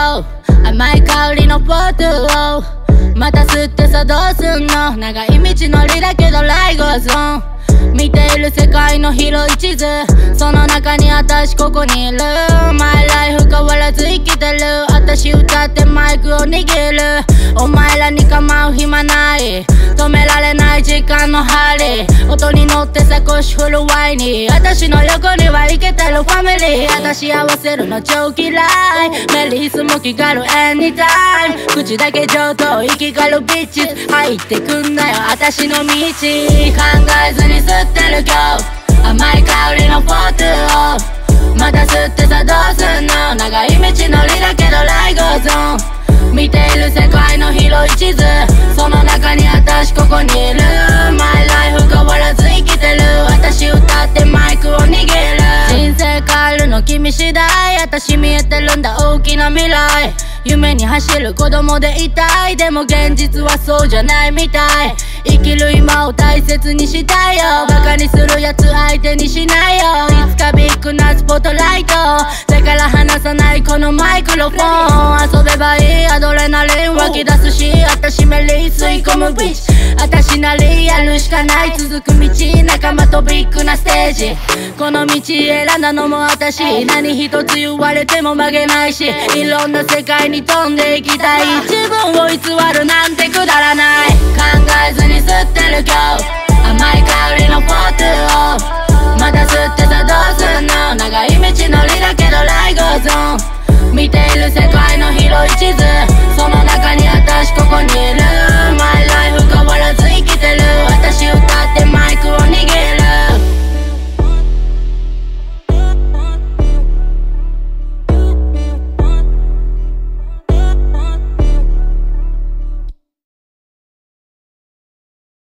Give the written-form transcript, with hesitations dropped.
よ甘い香りのフォトをまた吸ってさどうすんの長い道のりだけどライゴーゾン見ている世界の広い地図その中に私ここにいる My life 変わらず生きてる私歌ってマイクを握るお前らに構う暇ない止められない時間の針音に乗って少し振るワイに私の横にはイケてるファミリー私合わせるの超嫌いメリースも気軽 Anytime 口だけ上等生きがるビッチ入ってくんなよ私の道考えずに吸ってる今日甘い香りのフォトをまた吸ってさどうすんの長い道のりだけどライゴーゾン見ている世界の広い地図その中に私ここにいる My life 変わらず生きてる私歌ってマイクを握る人生変えるの君次第私見えてるんだ大きな未来夢に走る子供でいたいでも現実はそうじゃないみたい生きる今を大切にしたいよバカにするやつ相手にしないよいつかビッグなスポットライト手から離さないこのマイクロフォン遊べばいいアドレナリン湧き出すし私メリー吸い込むビッチ私なりやるしかない続く道仲間とビッグなステージこの道選んだのも私何一つ言われても曲げないしいろんな世界に飛んでいきたい自分を偽るなんてくだらない考えずに吸ってる今日甘い香りのフォトをまた吸ってさどうすんの長い道のりだけどライゴーゾン見ている世界の広い地図